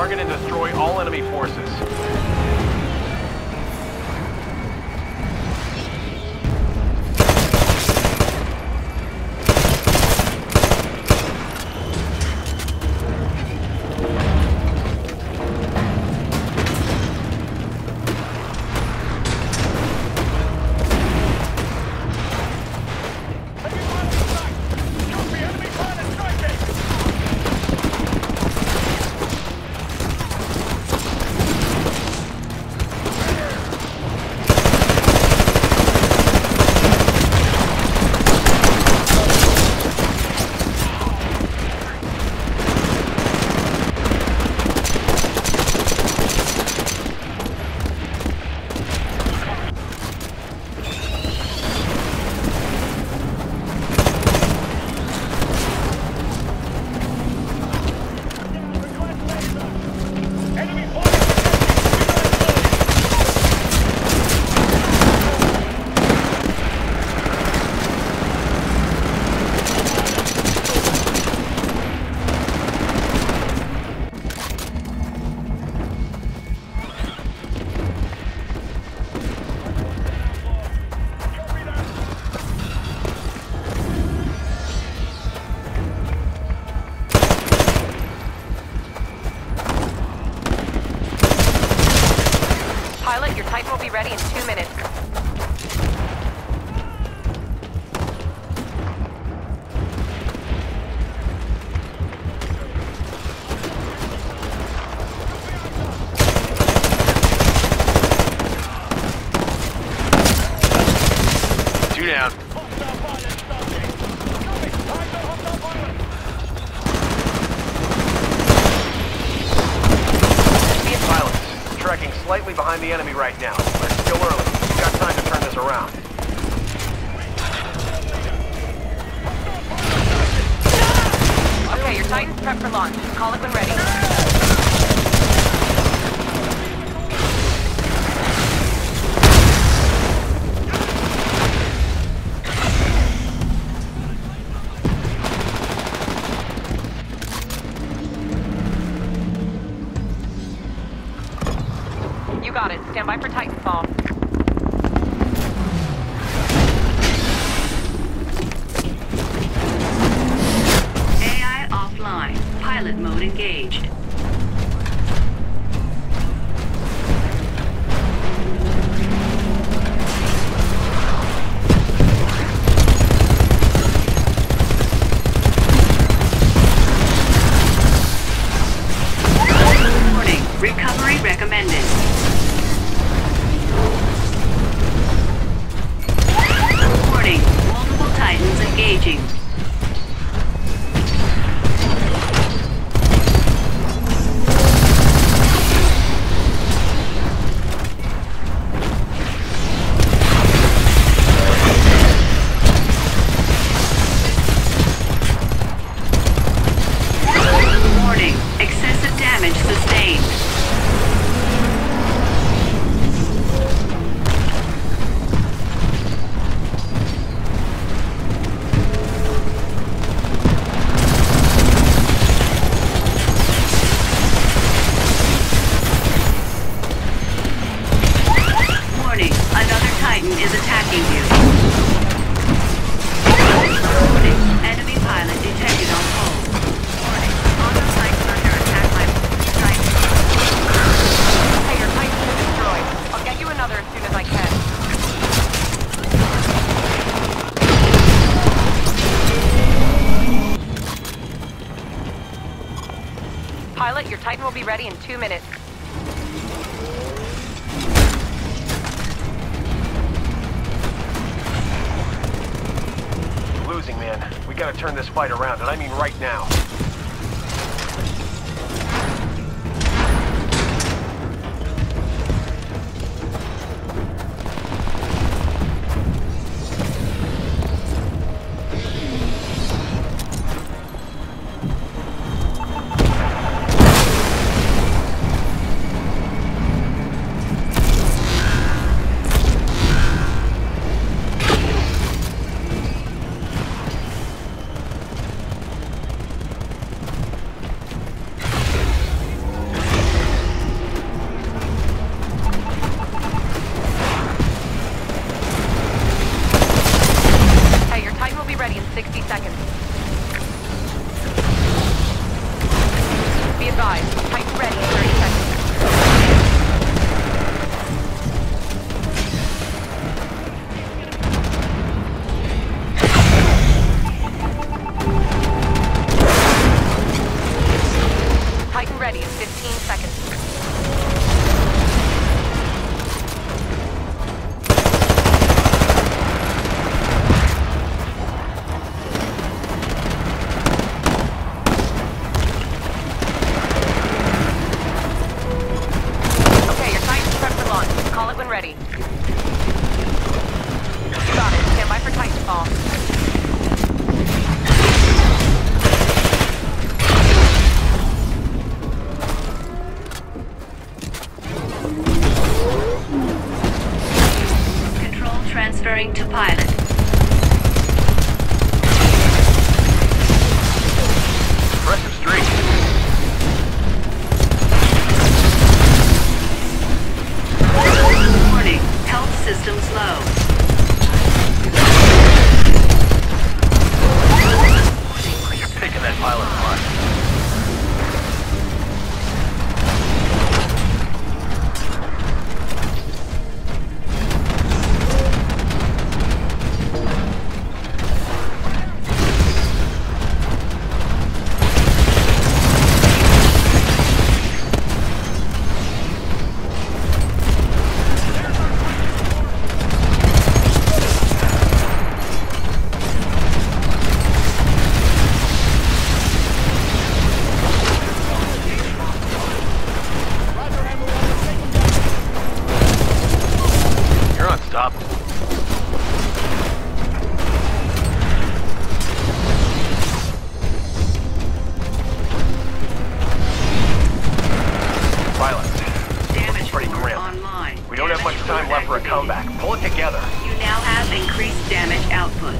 Target and destroy all enemy forces. Pilot, your Titan will be ready in 2 minutes. Two down. Pilots, tracking slightly behind the enemy right now, but it's still early. You've got time to turn this around. Okay, your Titan's prepped for launch. Call it when ready. You got it. Stand by for Titanfall. AI offline. Pilot mode engaged. Warning. Recovery recommended. Warning. Multiple Titans engaging. Warning. Excessive damage sustained. Warning. Another Titan is attacking you. Warning. Enemy pilot detected on hold. Warning. All those Titans under attack by Titan. Hey, your Titan's been destroyed. I'll get you another as soon as I can. Pilot, your Titan will be ready in 2 minutes. Losing, man. We gotta turn this fight around, and I mean right now. ready. Got it. Stand by for Titanfall. Transferring to pilot. Impressive streak. Warning, health systems low. You're picking that pilot apart. Stop. Pilot, Damage pretty core grim. online. We don't have much time left for a comeback. Pull it together. You now have increased damage output.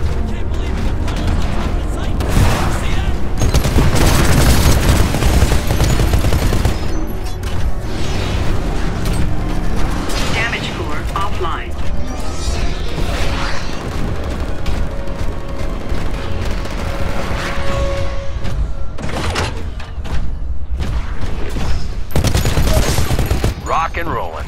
Damage core offline. Rock and rolling.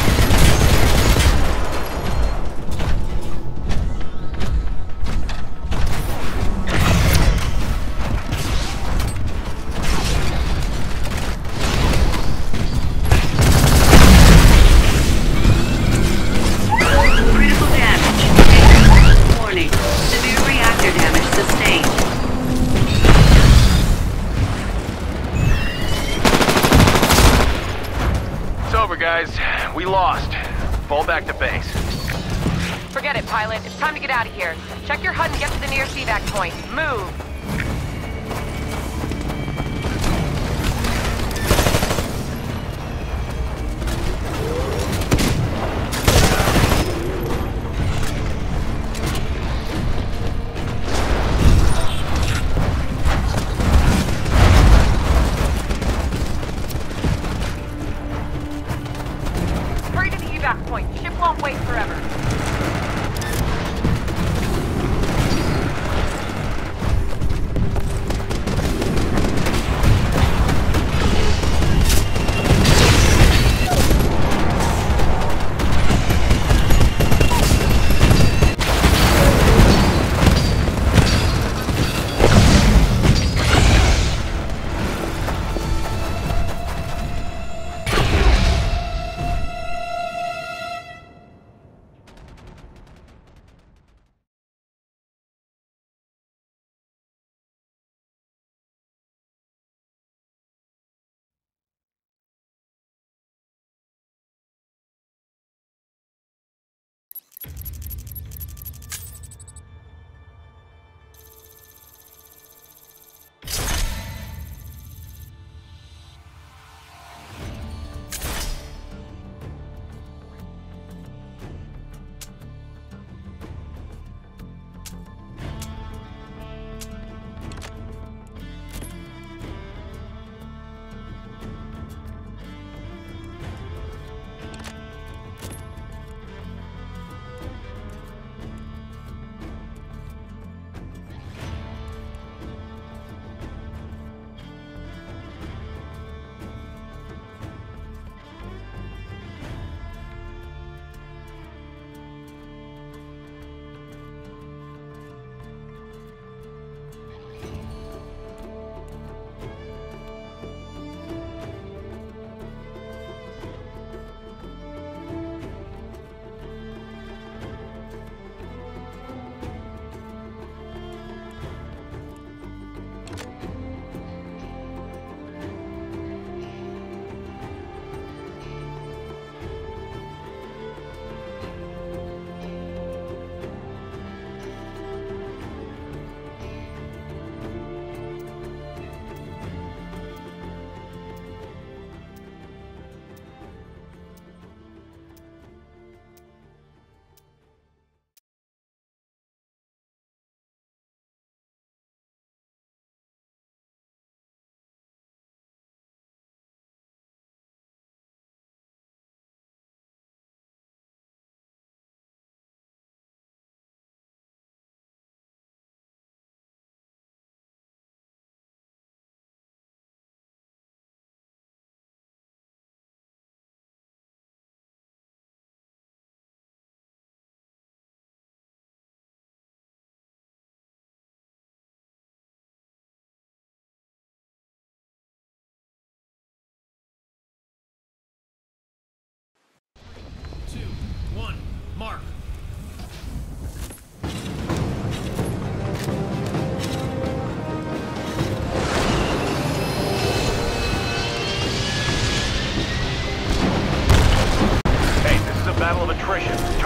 Critical damage. Warning, severe reactor damage sustained. It's over, guys. We lost. Fall back to base. Forget it, pilot. It's time to get out of here. Check your HUD and get to the nearest evac point. Move! Hurry to the evac point. Ship won't wait forever.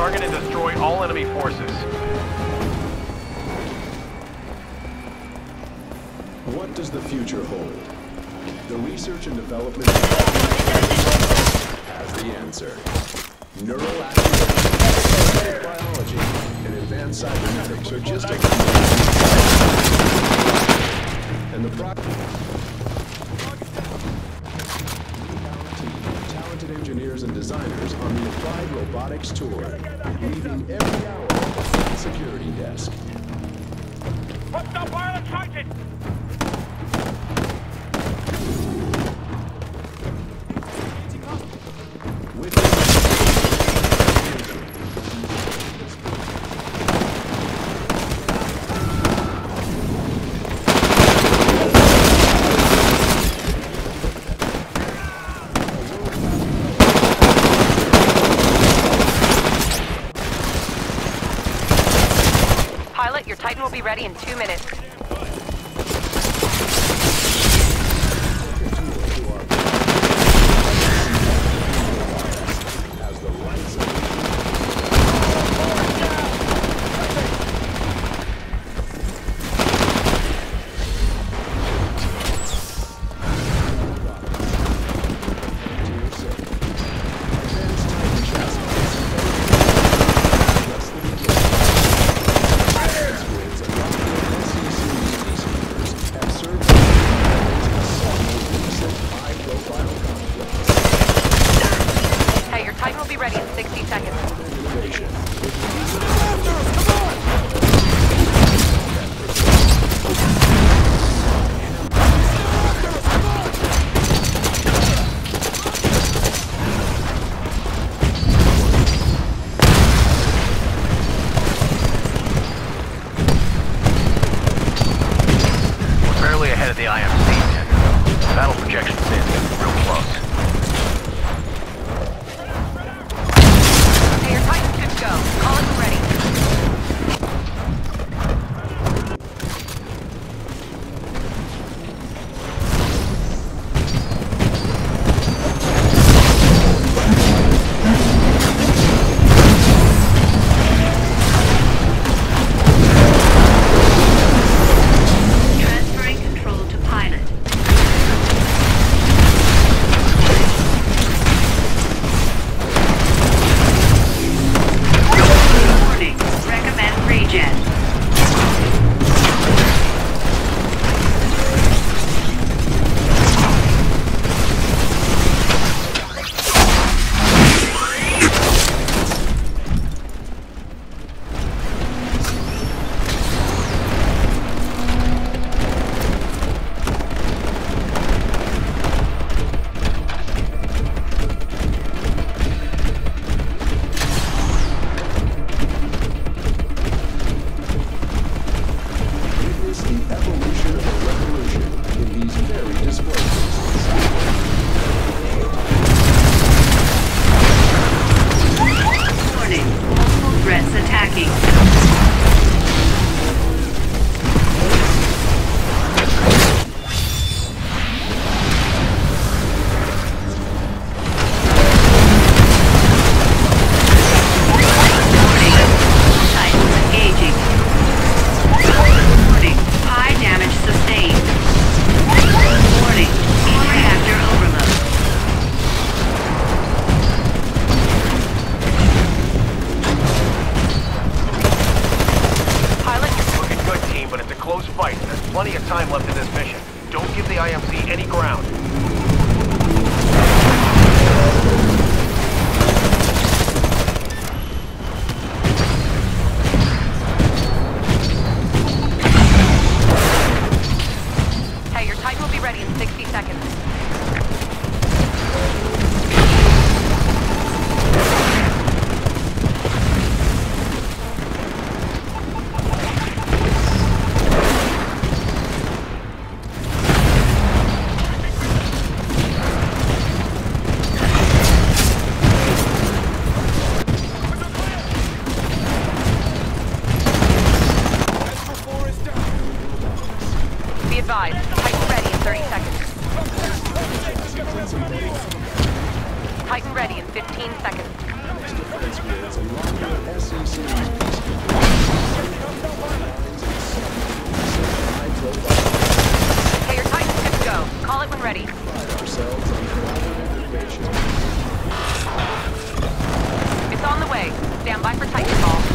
Target and destroy all enemy forces. What does the future hold? The research and development has the answer. Neural activation, biology, and advanced cybernetics are just a and the talented engineers and designers on the Applied Robotics Tour, leaving every hour at the security desk. Hostile pilot sighted! Pilot, your Titan will be ready in 2 minutes. The IMC. Battle projections in. Real close. Hey, your Titan's good to go. Call it when ready. Plenty of time left in this mission. Don't give the IMC any ground. Hey, your Titan will be ready in 60 seconds. Be advised, Titan ready in 30 seconds. Titan ready in 15 seconds. robotics defense grids along the SEC's peacekeepers. Okay, your Titan's good to go. Call it when ready. Pride ourselves on collaborative innovation. It's on the way. Stand by for Titanfall.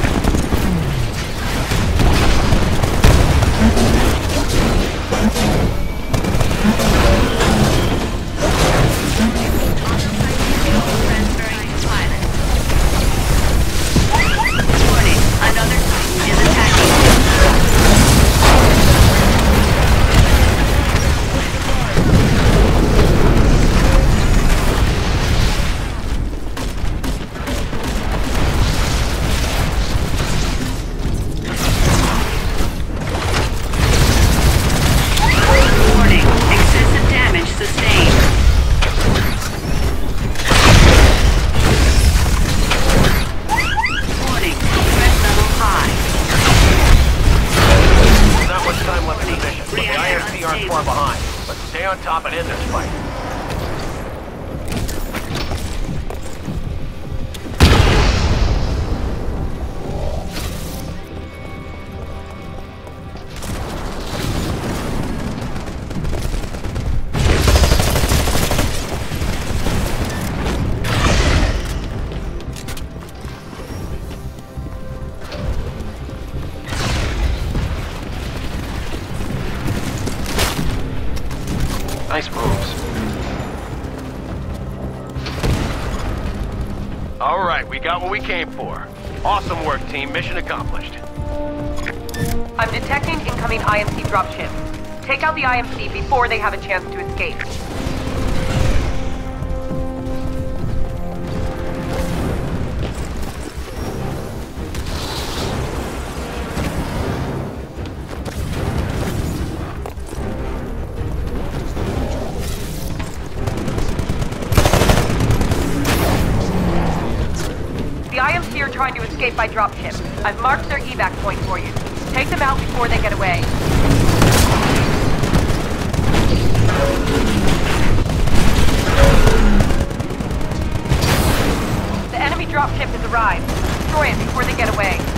Transferring to pilot. Warning, another Titan is attacking. Warning, excessive damage sustained. Warning, threat level high. Not much time left in the mission, but the IMC aren't far behind. Let's stay on top and end this fight. Nice moves. All right, we got what we came for. Awesome work, team. Mission accomplished. I'm detecting incoming IMC dropship. Take out the IMC before they have a chance to escape. The IMC are trying to escape by dropship. I've marked their evac point for you. Take them out before they get away. The enemy dropship has arrived. Destroy it before they get away.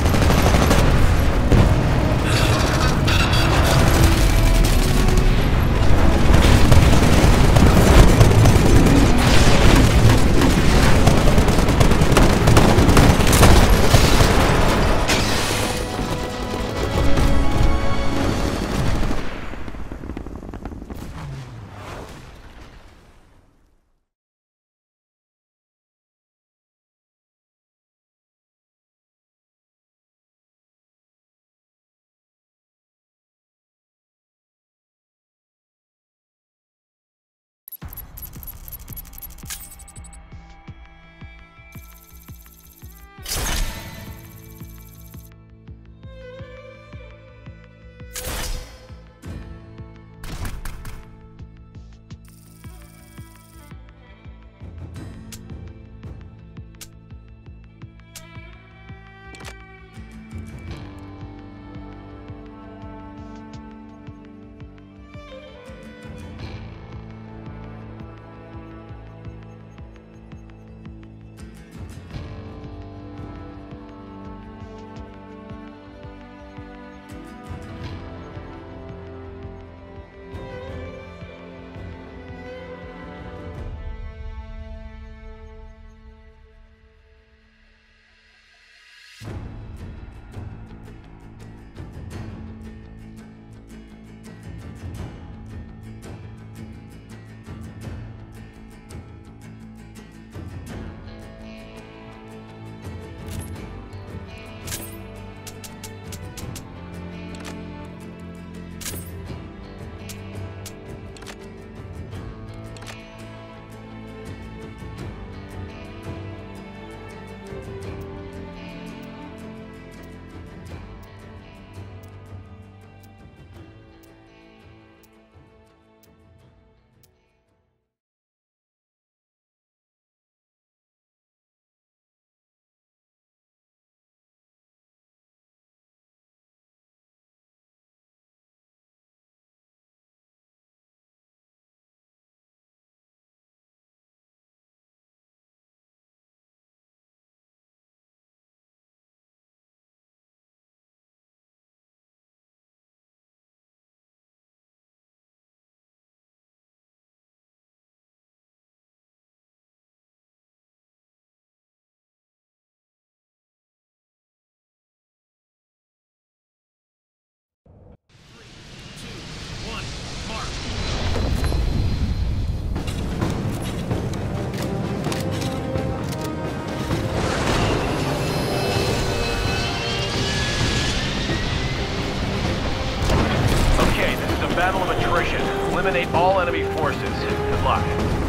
enemy forces. Good luck.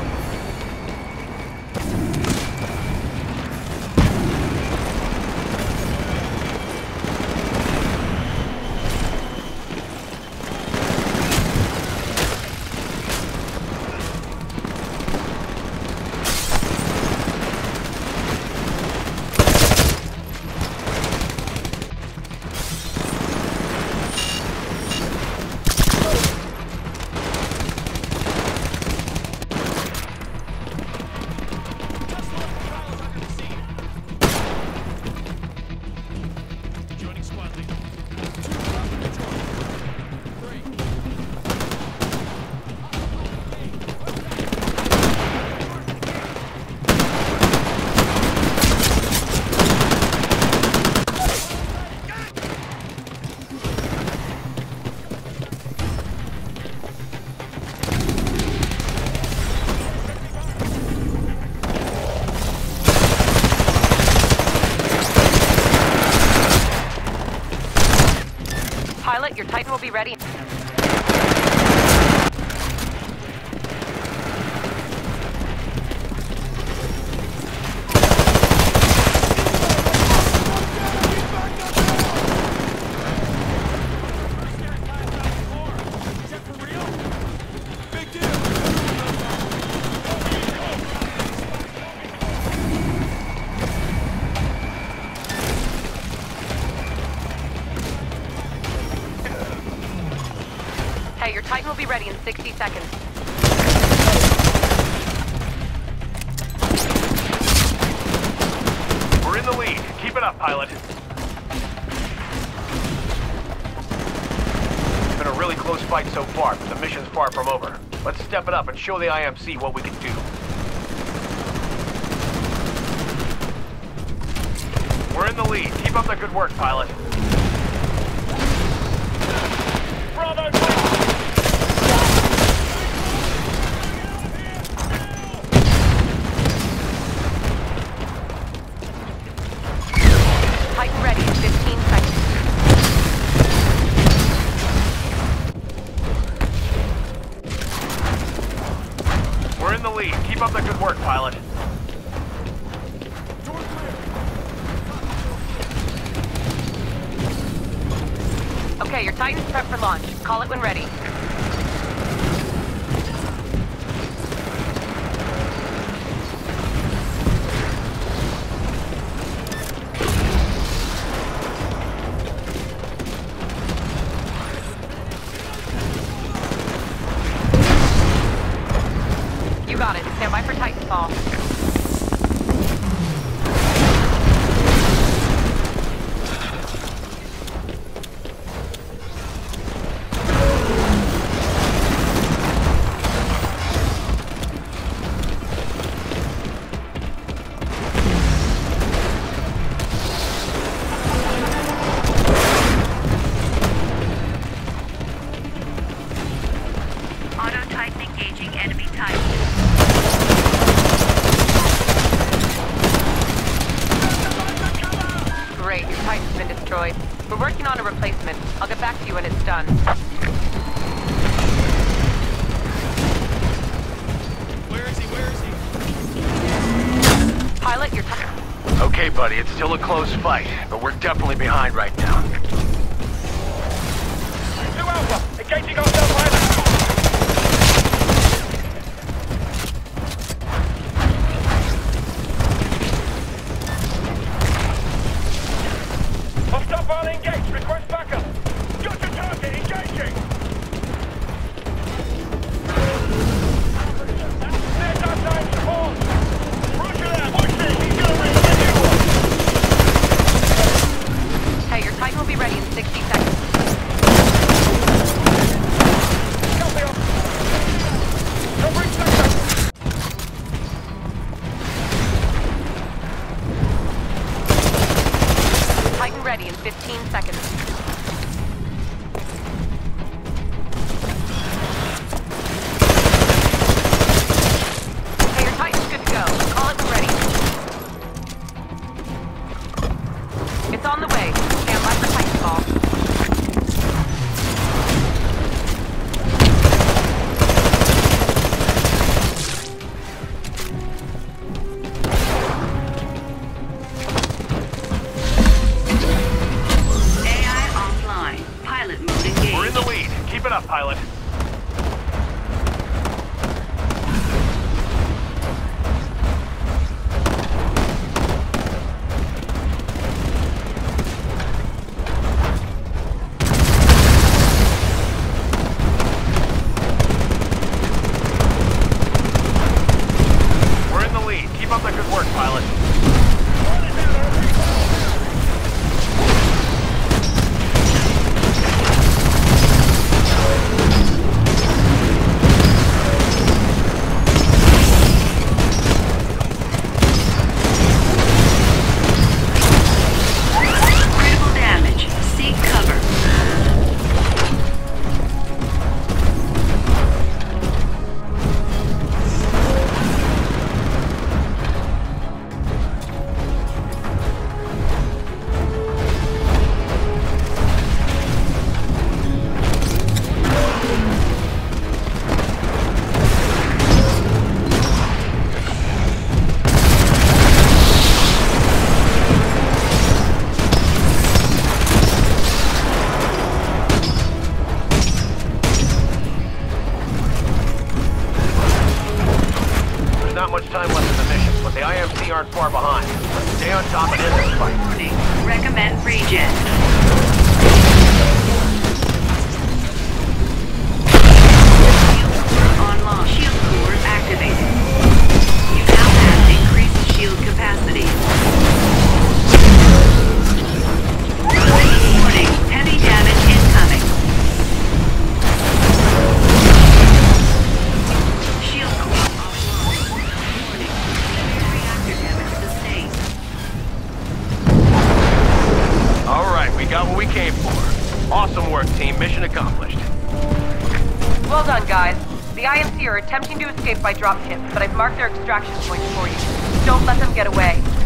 Pilot, your Titan will be ready. Hey, your Titan will be ready in 60 seconds. We're in the lead. Keep it up, pilot. It's been a really close fight so far, but the mission's far from over. Let's step it up and show the IMC what we can do. We're in the lead. Keep up the good work, pilot. Bravo! Titan ready in 15 seconds. We're in the lead. Keep up the good work, pilot. Okay, your Titan's prepped for launch. Call it when ready. You got it. Stand by for Titanfall. Auto Titan engaging enemy Titan. Great, your Titan's been destroyed. We're working on a replacement. I'll get back to you when it's done. Where is he? Pilot, your Titan... Okay, buddy, it's still a close fight, but we're definitely behind right now. 2 Alpha, engaging ourselves pilot. Hostile file engaged, request backup. Got your target, engaging. There's our time support. Roger that, watch this, he's gonna reach the new one. Hey, your Titan will be ready in 60 seconds. Copy on. Don't bring backup. Titan ready in 15 seconds. Hey, your Titan's good to go. Call it when ready. It's on the way. Stand by for Titanfall. pilot. We're in the lead. Keep up the good work, pilot. Critical damage. Seek cover. There's not much time left in the mission, but the IMC aren't far behind. Let's stay on top and end this fight. Warning. Recommend regen. Shield core online. Shield core activated. You now have increased shield capacity. Warning. Heavy damage incoming. Shield core offline. Warning. Severe reactor damage sustained. All right, we got what we came for. Awesome work, team. Mission accomplished. Well done, guys. The IMC are attempting to escape by dropship, but I've marked their extraction points for you. Don't let them get away.